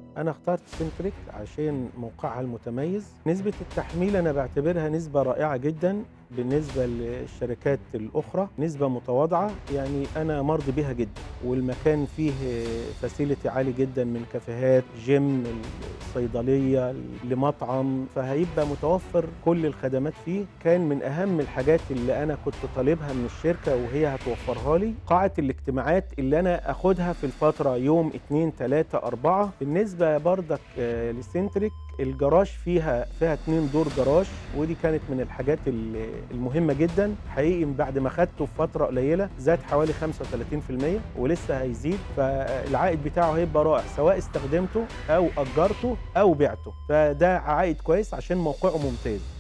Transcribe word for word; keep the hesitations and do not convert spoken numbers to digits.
أنا اخترت سنتريك عشان موقعها المتميز. نسبة التحميل أنا بعتبرها نسبة رائعة جدًا بالنسبة للشركات الأخرى، نسبة متواضعة، يعني أنا مرضي بيها جدًا، والمكان فيه facility عالي جدًا من كافيهات، جيم، الصيدلية، لمطعم، فهيبقى متوفر كل الخدمات فيه. كان من أهم الحاجات اللي أنا كنت طالبها من الشركة وهي هتوفرها لي قاعة الاجتماعات اللي أنا آخدها في الفترة يوم، اتنين، تلاتة، أربعة. بالنسبة برضك لسنتريك الجراج فيها فيها اتنين دور جراج، ودي كانت من الحاجات المهمة جدًا. حقيقي بعد ما خدته في فترة قليلة زاد حوالي خمسة وتلاتين في المية ولسه هيزيد، فالعائد بتاعه هيبقى رائع سواء استخدمته أو أجرته أو بِعته، فده عائد كويس عشان موقعه ممتاز.